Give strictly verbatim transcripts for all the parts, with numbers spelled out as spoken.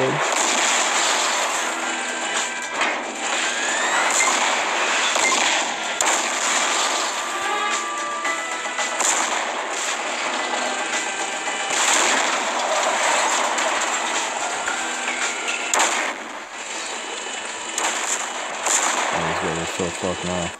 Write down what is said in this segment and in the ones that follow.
good. Oh, these guys are so fucked now.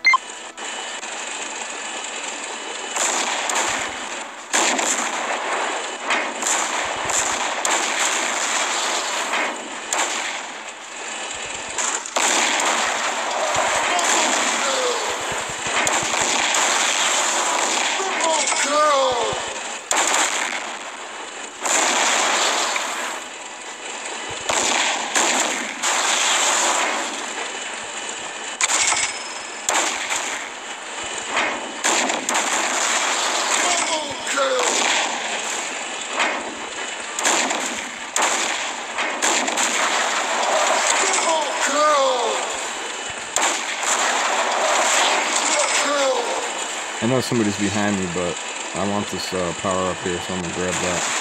I know somebody's behind me, but I want this uh, power up here, so I'm gonna grab that.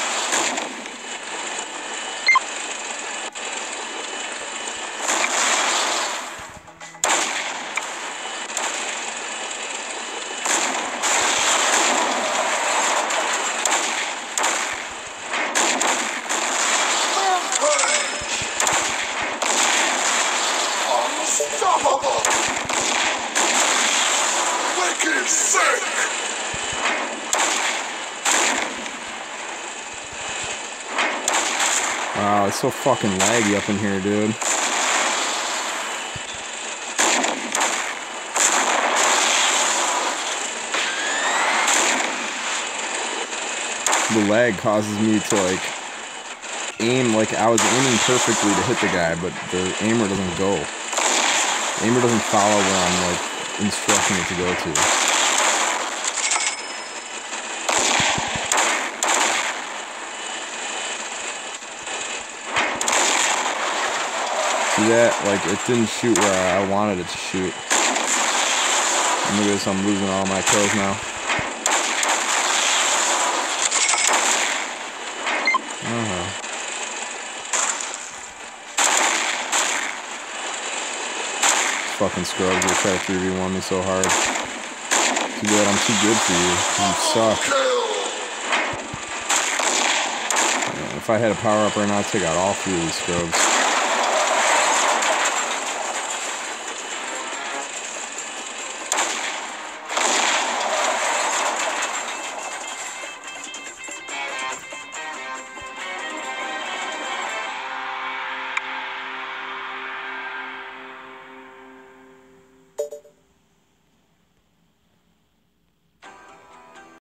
Wow, it's so fucking laggy up in here, dude. The lag causes me to, like, aim, like, I was aiming perfectly to hit the guy, but the aimer doesn't go. The aimer doesn't follow where I'm, like, instructing it to go to. See that? Like, it didn't shoot where I wanted it to shoot. And look at this, I'm losing all my kills now. Uh-huh. Fucking scrubs, they try to three v one me so hard. Too bad I'm too good for you. You suck. Yeah, if I had a power up right now, I'd take out all three of these scrubs.